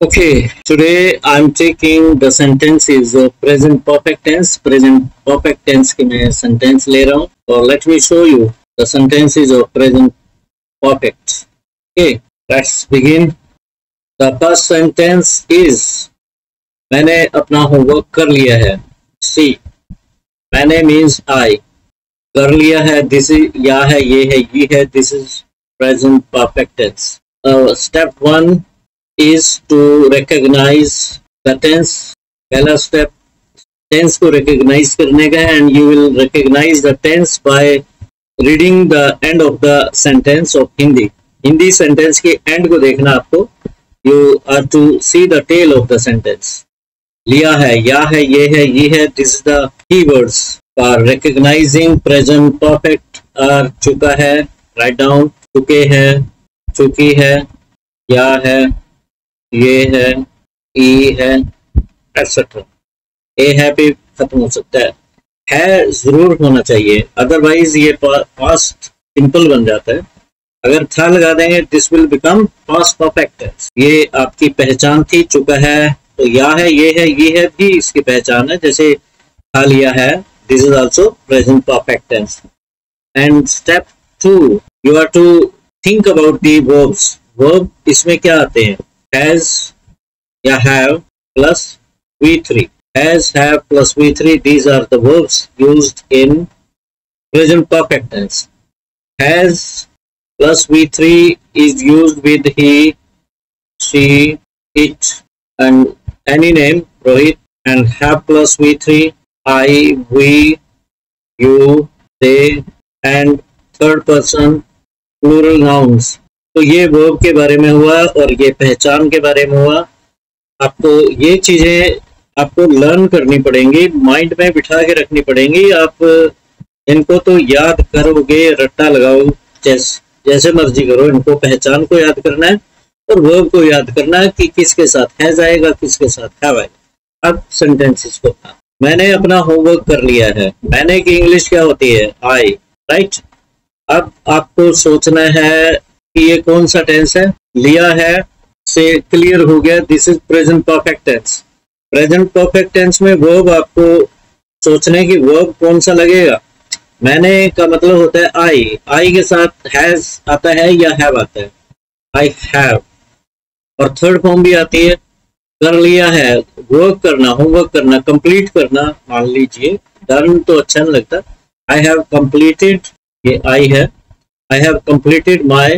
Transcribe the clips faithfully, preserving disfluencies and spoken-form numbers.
Okay, today I'm taking the sentences of present perfect tense. Present perfect tense की मैं sentence ले रहा हूँ और let me show you the sentences of present perfect. Okay, let's begin. The first sentence is मैंने अपना homework कर लिया है. See, मैंने means I. कर लिया है, this is या है, ये है, ये है. This is present perfect tense. Uh, step one is to recognize the tense. पहला step tense को recognize करने का है and you will recognize the tense by reading the end of the sentence of Hindi. Hindi sentence के end को देखना आपको. You are to see the tail of the sentence. लिया है, या है, ये है, ये है. This is the keywords for recognizing present perfect. are चुका है, write down. चुके हैं, चुकी है, या है, ये है, ई है, एक्सेट्रा. ए है भी खत्म हो सकता है. है जरूर होना चाहिए, अदरवाइज ये पास्ट सिंपल बन जाता है. अगर था लगा देंगे this will become past perfect. ये आपकी पहचान थी. चुका है तो या है, ये है, ये है भी इसकी पहचान है. जैसे था लिया है, this is also present perfect tense. And step two, you are to think about the verbs. Verb इसमें क्या आते हैं? has या have plus V three. Has, have plus V three, these are the verbs used in present perfect tense. Has plus V three is used with he, she, it and any name, Rohit. And have plus V three, I, we, you, they and third person plural nouns. तो ये verb के बारे में हुआ और ये पहचान के बारे में हुआ. आपको ये चीजें आपको लर्न करनी पड़ेंगी, माइंड में बिठा के रखनी पड़ेंगी. आप इनको तो याद करोगे, रट्टा लगाओ, जैसे जैसे मर्जी करो. इनको पहचान को याद करना है और वर्ब को याद करना है कि किसके साथ हैज आएगा, किसके साथ हैव आएगा. अब सेंटेंसेस को मैंने अपना होमवर्क कर लिया है. मैंने की इंग्लिश क्या होती है? I, right. अब आपको सोचना है कि ये कौन सा टेंस है. लिया है से क्लियर हो गया, this is present perfect tense. Present perfect tense में वर्ब आपको सोचने की वर्ब कौन सा लगेगा. मैंने का मतलब होता है आई. आई के साथ हैज आता है या हैव आता है. I have. और थर्ड फॉर्म भी आती है. कर लिया है, वर्क करना, होमवर्क करना, कंप्लीट करना. मान लीजिए डन तो अच्छा नहीं लगता. आई हैव कंप्लीटेड, ये आई है. I have completed my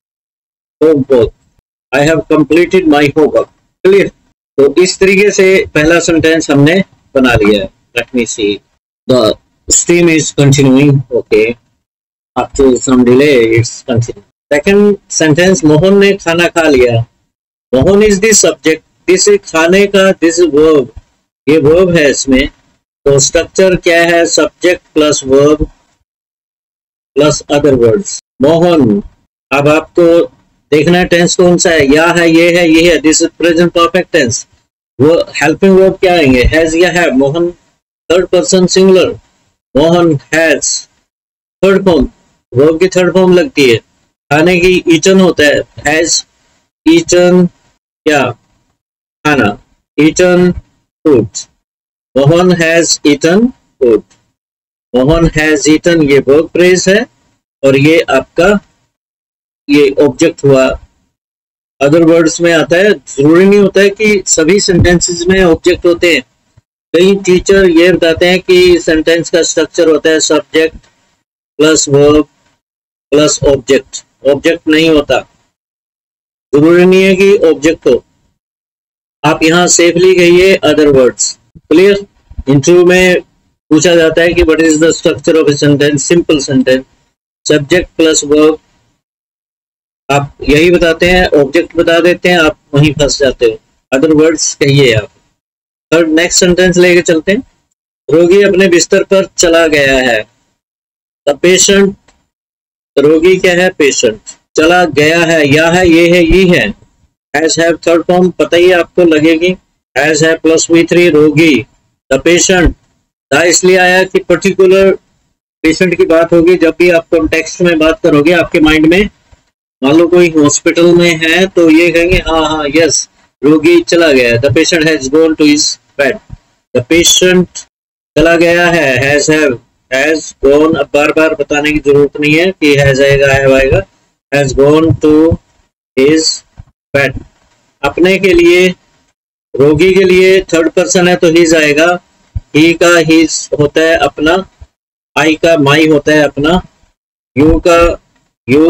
homework. I have completed my homework. Clear? तो इस तरीके से पहला सेंटेंस हमने बना लिया है. Let me see. The stream is continuing. Okay. After some delay, it's continuing. Second sentence, Mohan ने खाना खा लिया. Mohan is the subject. This is खाने का, this is verb. ये verb है इसमें. तो स्ट्रक्चर क्या है? Subject plus verb plus other words. Mohan. अब आपको देखना है टेंस कौन सा है. या है, ये है, ये है. This is present perfect tense. वो हेल्पिंग वर्ब क्या आएंगे? हैज या have. Mohan third person singular. Mohan has. Third form, verb की थर्ड फॉर्म लगती है. खाने की ईटन होता है. हैज ईटन क्या? खाना. Eaten food. Mohan has eaten food. Mohan has eaten ये वर्ब फ्रेज है और ये आपका ये ऑब्जेक्ट हुआ. अदर वर्ड्स में आता है. जरूरी नहीं होता है कि सभी सेंटेंसेस में ऑब्जेक्ट होते हैं. कई टीचर ये बताते हैं कि सेंटेंस का स्ट्रक्चर होता है subject plus verb plus object. Object नहीं होता. जरूरी नहीं है कि ऑब्जेक्ट हो. आप यहाँ सेफली कहिए अदर वर्ड्स. क्लियर? इंटरव्यू में पूछा जाता है कि what is the structure of a sentence. Simple sentence subject plus verb. आप यही बताते हैं, ऑब्जेक्ट बता देते हैं, आप वहीं फंस जाते हो. अदर वर्ड्स कहिए आप. थर्ड नेक्स्ट सेंटेंस लेके चलते हैं. रोगी अपने बिस्तर पर चला गया है. The patient. रोगी क्या है? पेशेंट. चला गया है, या है, ये है, ये है. हैज हैव थर्ड फॉर्म पता ही आपको लगेगी. Has have plus V three. रोगी. The patient. द इसलिए आया कि पर्टिकुलर पेशेंट की बात होगी. जब भी आप कॉन्टेक्स्ट में बात करोगे आपके माइंड में मान लो कोई हॉस्पिटल में है तो ये कहेंगे हाँ हाँ यस रोगी चला गया, the patient has gone to his bed, the patient चला गया है, हैज हैव हैज गॉन, अब बार बार बताने की जरूरत नहीं है कि हैज आएगा हैव आएगा, has gone to his bed. अपने के लिए, रोगी के लिए थर्ड पर्सन है तो हिज आएगा, ही का हिज होता है अपना, आई का माई होता है अपना, यू का यू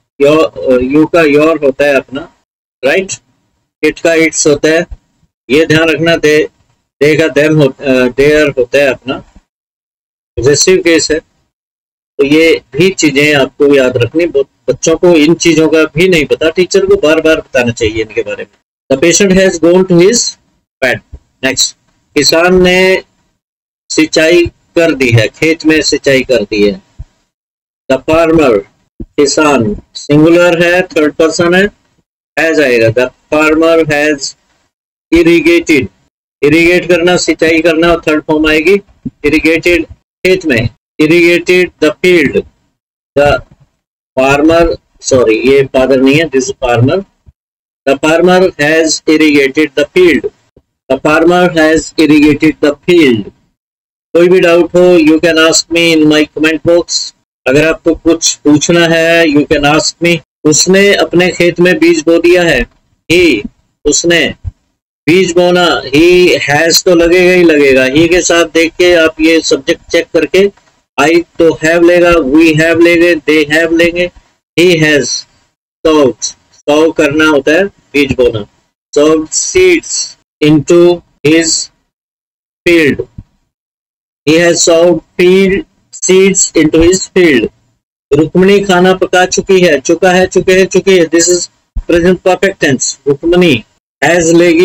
योर यू का योर होता है अपना, राइट, इट का इट्स होता है, ये ध्यान रखना, दे दे का देम हो, देयर होता है अपना, पॉजेसिव केस है। तो ये भी चीजें आपको याद रखनी, बच्चों को इन चीजों का भी नहीं पता, टीचर को बार बार बताना चाहिए इनके बारे में। The patient has gone to his bed. Next, किसान ने सिंचाई कर दी है, खेत में सिंचाई कर दी है। द फार्मर, किसान सिंगुलर है, थर्ड पर्सन है, हैज आएगा, the farmer has irrigated, irrigate करना, सिंचाई करना, थर्ड फॉर्म आएगी इरिगेटेड, खेत में, irrigated the field, the farmer, sorry ये फादर नहीं है, this farmer, the farmer has irrigated the field, the farmer has irrigated the field. कोई भी डाउट हो, you can ask me in my comment box. अगर आपको कुछ पूछना है, यू कैन आस्क मी। उसने अपने खेत में बीज बो दिया है, ही, उसने बीज बोना, ही हैज तो लगेगा ही लगेगा, ही के साथ देख के आप ये सब्जेक्ट चेक करके, आई तो हैव लेगा, वी हैव लेंगे, दे हैव लेंगे, ही हैज सोव्ड, सोव करना होता है बीज बोना, sowed seeds into his field, he has sowed field seeds into his field। Rukmani खाना पका चुकी है, चुका है, चुके है, चुकी है, this is present perfect tense. Rukmani has लेगी,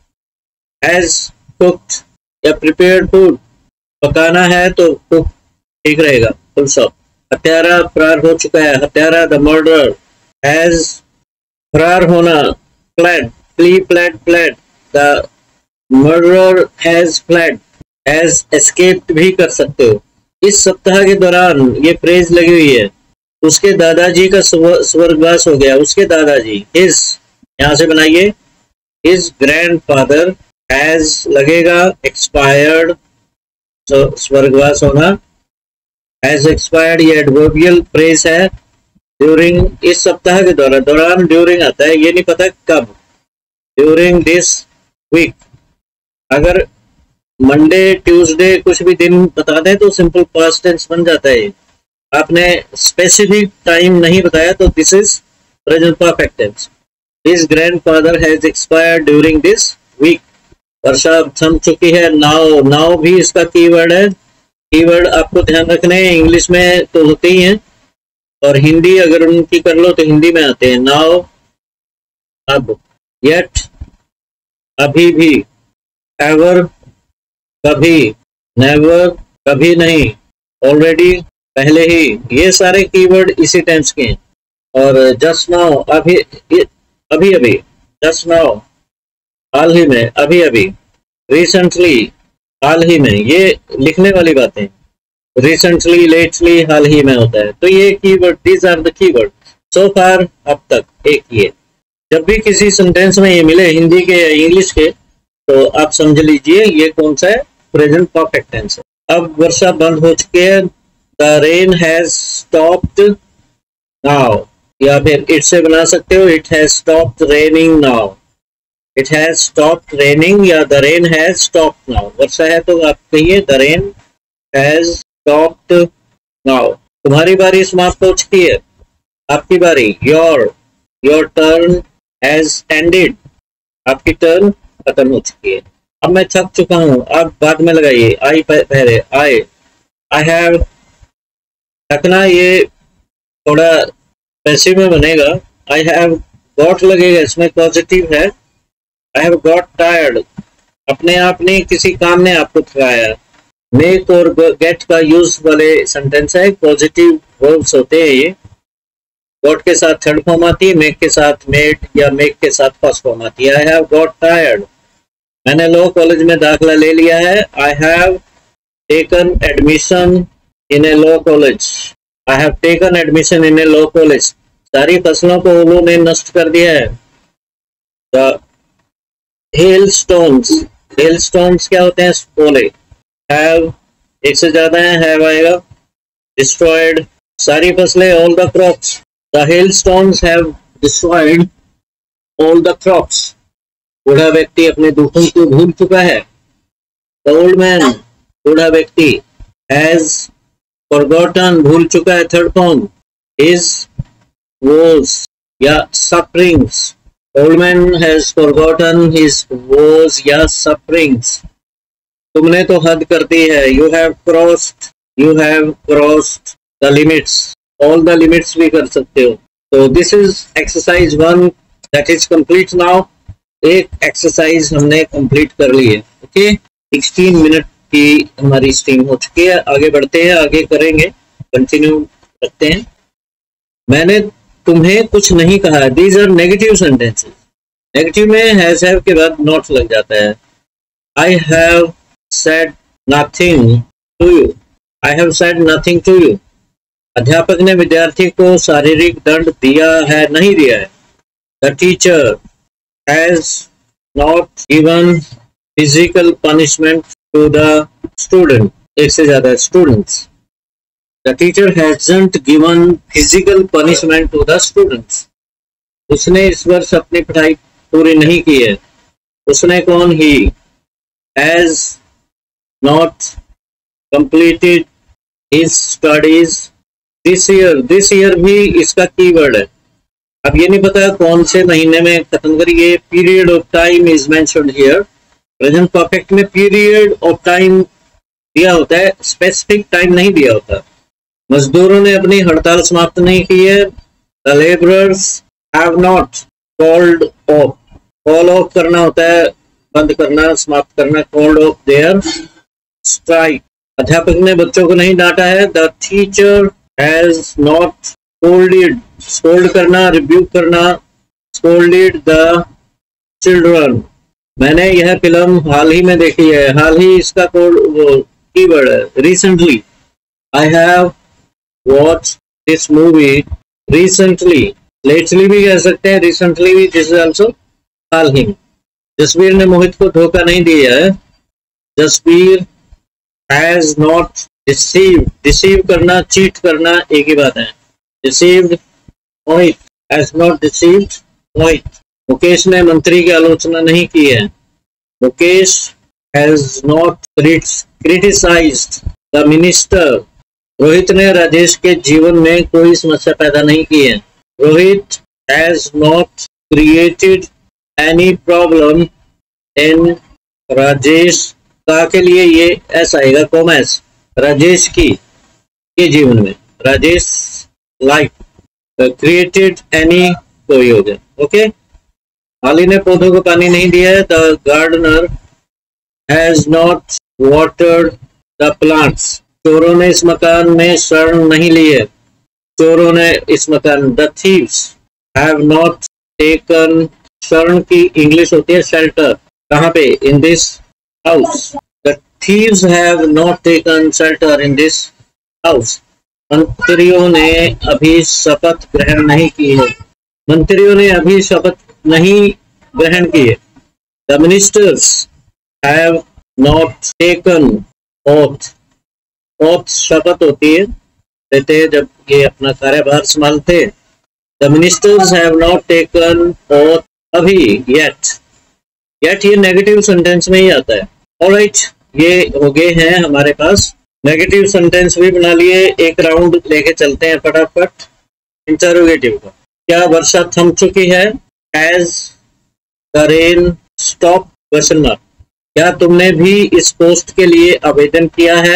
हैज कुक्ड या प्रिपेयर्ड फूड, पकाना है तो कुक ठीक रहेगा, फुल स्टॉप। हत्यारा फरार हो चुका है, हत्यारा द मर्डरर हैज, फरार होना, fled, flee fled fled, the murderer has fled, as escaped भी कर सकते हो। इस सप्ताह के दौरान ये फ्रेज लगी हुई है, उसके दादाजी का स्वर्गवास हो गया, उसके दादाजी, हिज, यहां से बनाइए, हिज ग्रैंडफादर हैज लगेगा, एक्सपायर्ड, स्वर्गवास होना, हैज एक्सपायर्ड, ये एडवर्बियल फ्रेज है। ड्यूरिंग, इस सप्ताह के दौरान, दौरान ड्यूरिंग आता है, ये नहीं पता कब, ड्यूरिंग दिस वीक। अगर मंडे ट्यूसडे कुछ भी दिन बता दें तो सिंपल पास्ट टेंस बन जाता है। आपने स्पेसिफिक टाइम नहीं बताया तो this is present perfect tense. His grandfather has expired during this week. वर्षा थम चुकी है, नाउ, नाउ भी इसका कीवर्ड है। कीवर्ड आपको ध्यान रखने हैं, इंग्लिश में तो होते ही हैं और हिंदी अगर उनकी कर लो तो हिंदी में आते हैं। नाउ, अब, येट, अभी भी, एवर, कभी, नेवर, कभी नहीं, ऑलरेडी, पहले ही, ये सारे कीवर्ड इसी टेंस के हैं। और जस्ट नाउ, अभी अभी अभी, जस्ट नाउ, हाल ही में, अभी अभी, रिसेंटली, हाल ही में, ये लिखने वाली बातें, रिसेंटली, लेटली, हाल ही में होता है। तो ये keyword, these are the keyword so far, अब तक एक ये। जब भी किसी सेंटेंस में ये मिले हिंदी के या इंग्लिश के तो आप समझ लीजिए ये कौन सा है, प्रेजेंट परफेक्ट टेंस है। अब वर्षा बंद हो चुकी है, the rain has stopped now, या फिर इट से बना सकते हो, it has stopped raining now, it has stopped raining या the rain has stopped now. वर्षा है तो आप कहिए the rain has stopped now. तुम्हारी बारी समाप्त हो चुकी है, आपकी बारी, your your turn has ended, आपकी टर्न खत्म हो चुकी है। अब मैं थक चुका हूं, अब बाद में लगाइए, आई पहले, आई आई हैव, थकना ये थोड़ा पैसिव में बनेगा, आई हैव गॉट लगेगा, इसमें पॉजिटिव है। आई हैव गॉट टायर्ड, अपने आप नहीं, किसी काम ने आपको थकाया। मेक और गेट का यूज वाले सेंटेंस है, पॉजिटिव वर्ब्स होते हैं ये। गॉट के साथ थर्ड फॉर्म आती है, मेक के साथ मेड या मेक के साथ फर्स्ट फॉर्म आती है। आई हैव गॉट टायर्ड, मैंने लॉ कॉलेज में दाखिला ले लिया है। I have taken admission in a law college, I have taken admission in a law college. सारी फसलों को ओलों ने नष्ट कर दिया है। The hailstones, hailstones क्या होते हैं? ओले। हैव एक से ज्यादा है, हैव आएगा। डिस्ट्रॉयड सारी फसलें, all the crops. The hailstones have destroyed all the crops. बूढ़ा व्यक्ति अपने दुखों को भूल चुका है। द ओल्ड मैन बूढ़ा व्यक्ति हैज फॉरगॉटन भूल चुका है। थर्ड फॉर्म हिज वोज या sufferings. Old man has forgotten his woes या सफरिंग्स। तुमने तो हद कर दी है। You have crossed, you have crossed the limits. All the limits भी कर सकते हो। तो this is exercise one that is complete now. एक एक्सरसाइज हमने कंप्लीट कर ली है। ओके, सिक्सटीन मिनट की हमारी स्ट्रीम हो चुकी है। आगे बढ़ते हैं, आगे करेंगे, कंटिन्यू रखते हैं। मैंने तुम्हें कुछ नहीं कहा। These are negative sentences. Negative में हैज हैव के बाद नॉट लग जाता है। I have said nothing to you. I have said nothing to you. अध्यापक ने विद्यार्थी को शारीरिक दंड दिया है, नहीं दिया है। The teacher has not given physical punishment to the student. एक से ज्यादा students. The teacher hasn't given physical punishment to the students. उसने इस वर्ष अपनी पढ़ाई पूरी नहीं की है। उसने कौन? He has not completed his studies this year. This year भी इसका कीवर्ड है। अब ये नहीं पता कौन से महीने में खत्म करिए। Period of time is mentioned here. Present perfect में पीरियड ऑफ टाइम दिया होता है, स्पेसिफिक टाइम नहीं दिया होता। मजदूरों ने अपनी हड़ताल समाप्त नहीं की है। The labourers have not called off. Call off करना होता है बंद करना, समाप्त करना। Called off their strike. अध्यापक ने बच्चों को नहीं डांटा है। The teacher has not scolded. Scold करना, रिब्यूक करना। Scolded the children. मैंने यह फिल्म हाल ही में देखी है। हाल ही इसका कीवर्ड है, recently. I have watch this movie recently. Lately भी कह सकते हैं, रिसेंटली भी, दिस इज आल्सो हाल ही। जसवीर ने मोहित को धोखा नहीं दिया है। Jasvir has not deceived. deceive करना, चीट करना एक ही बात है। deceived Mohit has not deceived Mohit. Mukesh ने मंत्री की आलोचना नहीं की है। Mukesh has not criticized the minister. Rohit ने राजेश के जीवन में कोई समस्या पैदा नहीं की है। Rohit has not created any problem in Rajesh का के लिए ये ऐसा आएगा, कॉमर्स। राजेश की के जीवन में, राजेश लाइफ। क्रिएटेड एनी कोई हो गया। ओके, हाली ने पौधों को पानी नहीं दिया है। The gardener has not watered the plants. चोरों ने इस मकान में शरण नहीं ली है। चोरों ने इस मकान। The thieves have not taken. शरण की इंग्लिश होती है शेल्टर। कहाँ पे? In this house. The thieves have not taken shelter in this house. मंत्रियों ने अभी शपथ ग्रहण नहीं की है। मंत्रियों ने अभी शपथ नहीं ग्रहण की है। The ministers have not taken oath. oath शपथ होती है, देते हैं जब ये अपना कार्यभार संभालते। The ministers have not taken oath अभी, yet. yet ये नेगेटिव सेंटेंस में ही आता है। ऑलराइट, ये हो गए हैं हमारे पास। नेगेटिव सेंटेंस भी बना लिए। एक राउंड लेके चलते हैं फटाफट इंटरोगेटिव का। क्या वर्षा थम चुकी है? Has the rain stop? Question mark. क्या तुमने भी इस पोस्ट के लिए आवेदन किया है?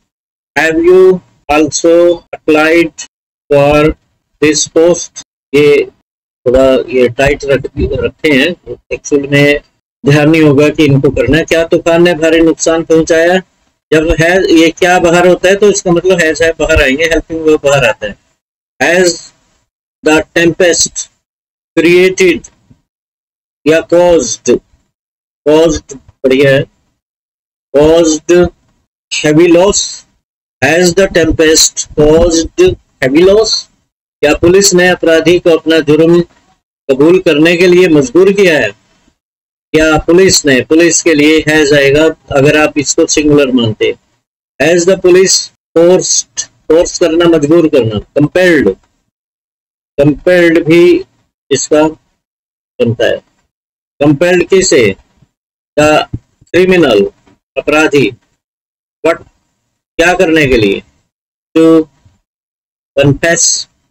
Have you also applied for this post? ये थोड़ा ये टाइट रख रखे हैं, एक्चुअली में ध्यान नहीं होगा कि इनको करना है। क्या तूफान ने भारी नुकसान पहुंचाया? जब है ये क्या बाहर होता है तो इसका मतलब हैज है बाहर आएंगे, हेल्पिंग वर्ब बाहर आता है। हैज द टेम्पेस्ट क्रिएटेड या कॉज्ड? कॉज्ड बढ़िया है। Caused heavy loss? Has the tempest caused heavy loss? क्या पुलिस ने अपराधी को अपना जुर्म कबूल करने के लिए मजबूर किया है? या पुलिस ने, पुलिस के लिए हैज आएगा अगर आप इसको सिंगुलर मानते। Has the police forced, force करना मजबूर करना, कंपेल्ड, कंपेल्ड भी इसका बनता है। कंपेल्ड किसे? द क्रिमिनल, अपराधी, बट क्या करने के लिए? टू कन्फेस,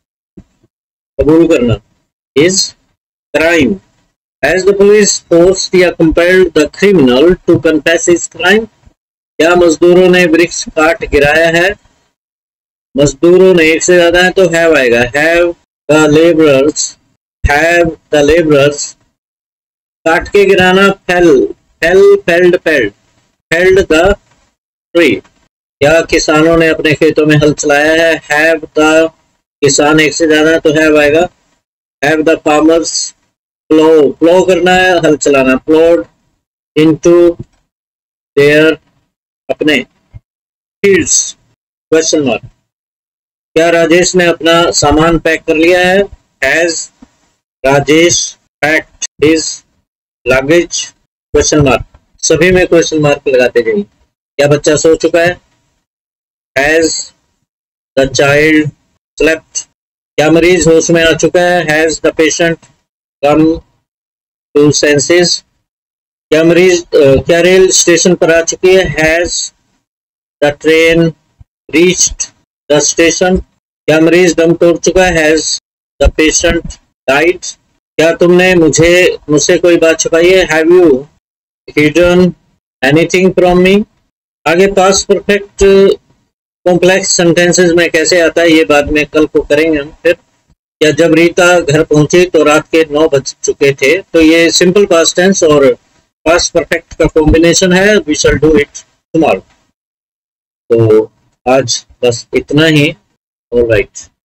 कबूल करना, is crime. Has the police forced या compelled the criminal to confess his crime? क्या मजदूरों ने वृक्ष काट गिराया है? मजदूरों ने एक से ज्यादा है तो have आएगा। Have the laborers, have the laborers, काट के गिराना fell, fell, felled, felled, felled the tree। क्या किसानों ने अपने खेतों में हल चलाया है? Have the, किसान एक से ज्यादा है तो have आएगा। Have the farmers प्लो, प्लो करना है, हल चलाना, प्लोड इनटू देयर, अपने फील्ड्स, क्वेश्चन मार्क। क्या राजेश ने अपना सामान पैक कर लिया है? Has Rajesh packed his luggage, question mark. सभी में क्वेश्चन मार्क लगाते जाइए। क्या बच्चा सो चुका है? Has the child slept. क्या मरीज होश में आ चुका है? Has the patient come to senses. क्या मरीज क्या रेल स्टेशन पर आ चुकी है? Has the train reached the station. क्या मरीज दम तोड़ चुका है? Has the patient died. क्या तुमने मुझे मुझसे कोई बात छुपाई है? Have you hidden anything from me. आगे पास्ट परफेक्ट कॉम्प्लेक्स सेंटेंसेस में कैसे आता है ये बाद में कल को करेंगे हम। फिर या जब रीता घर पहुंची तो रात के नौ बज चुके थे, तो ये सिंपल पास्ट टेंस और पास्ट परफेक्ट का कॉम्बिनेशन है। We shall do it tomorrow. तो आज बस इतना ही। ऑलराइट।